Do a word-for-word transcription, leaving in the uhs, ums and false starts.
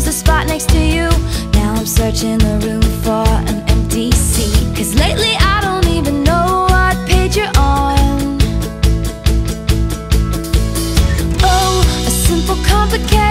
a spot next to you. Now I'm searching the room for an empty seat, 'cause lately I don't even know what page you're on. Oh, a simple complication